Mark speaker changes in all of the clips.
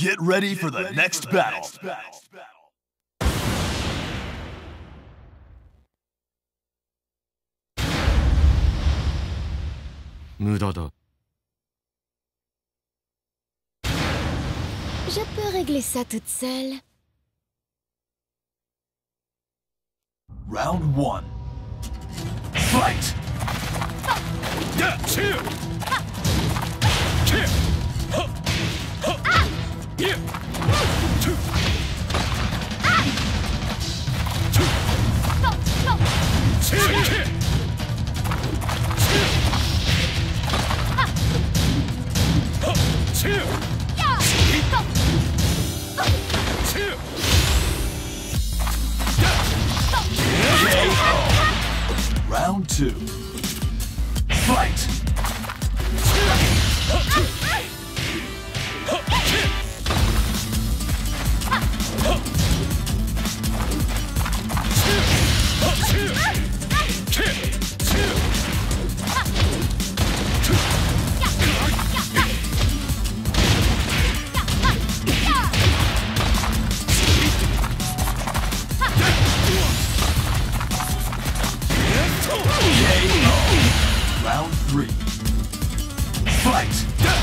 Speaker 1: Get ready for the next battle.
Speaker 2: 無駄だ。
Speaker 3: Je peux régler ça toute seule.
Speaker 1: Round 1. Fight!
Speaker 4: Yeah, chill! Kill! Huh! Huh! Yeah! Two! Two! Chill! Kill! Chill! Huh! Chill! Chill!
Speaker 1: Round 2. Fight! Round 3. Fight!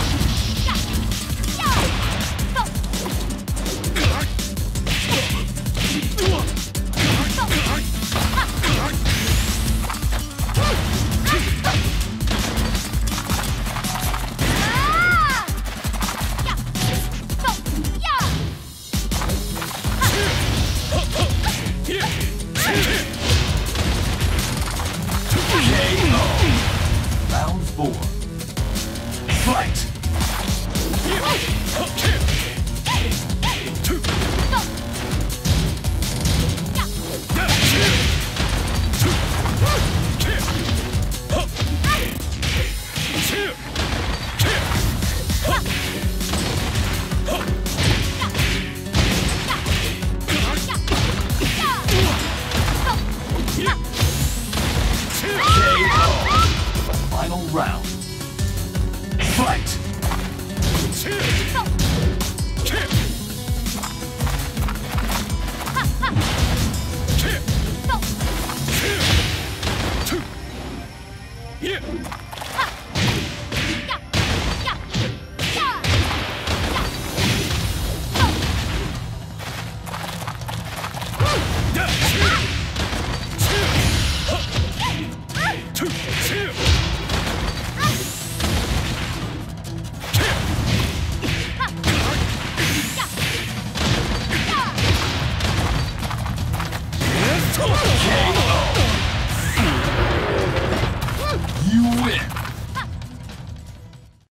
Speaker 1: Round 4. Fight! Final round. Fight!